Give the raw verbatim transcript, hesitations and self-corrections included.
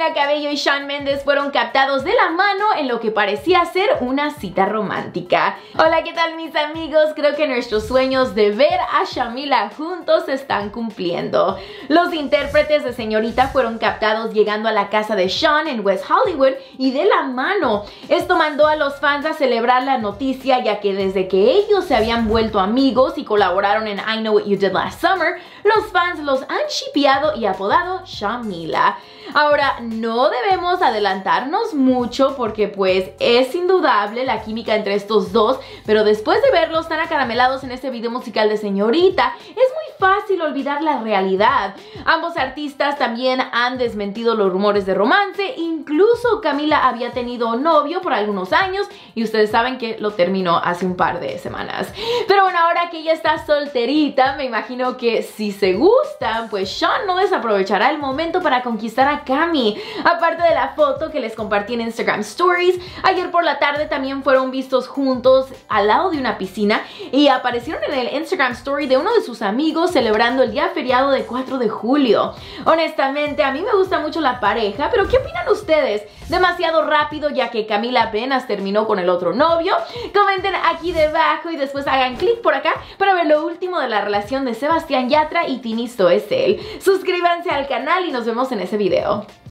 Camila Cabello y Shawn Mendes fueron captados de la mano en lo que parecía ser una cita romántica. Hola, ¿qué tal mis amigos? Creo que nuestros sueños de ver a Shamila juntos se están cumpliendo. Los intérpretes de Señorita fueron captados llegando a la casa de Shawn en West Hollywood y de la mano. Esto mandó a los fans a celebrar la noticia, ya que desde que ellos se habían vuelto amigos y colaboraron en I Know What You Did Last Summer, los fans los han shippeado y apodado Shamila. Ahora, no debemos adelantarnos mucho porque pues es indudable la química entre estos dos, pero después de verlos tan acaramelados en este video musical de Señorita, es muy fácil olvidar la realidad. Ambos artistas también han desmentido los rumores de romance, incluso Camila había tenido novio por algunos años y ustedes saben que lo terminó hace un par de semanas. Pero bueno, ahora que ella está solterita, me imagino que si se gustan, pues Shawn no desaprovechará el momento para conquistar a Cami. Aparte de la foto que les compartí en Instagram Stories, ayer por la tarde también fueron vistos juntos al lado de una piscina y aparecieron en el Instagram Story de uno de sus amigos celebrando el día feriado de cuatro de julio. Honestamente, a mí me gusta mucho la pareja, pero ¿qué opinan ustedes? ¿Demasiado rápido ya que Camila apenas terminó con el otro novio? Comenten aquí debajo y después hagan clic por acá para ver lo último de la relación de Sebastián Yatra y Tini Stoessel. Suscríbanse al canal y nos vemos en ese video.